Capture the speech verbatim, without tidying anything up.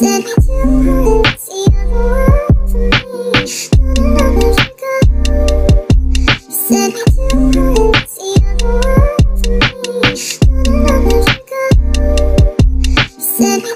Said me too much, see other world for me. Don't know where you go. Said me too much, see other world for me. Don't know where you go. Said me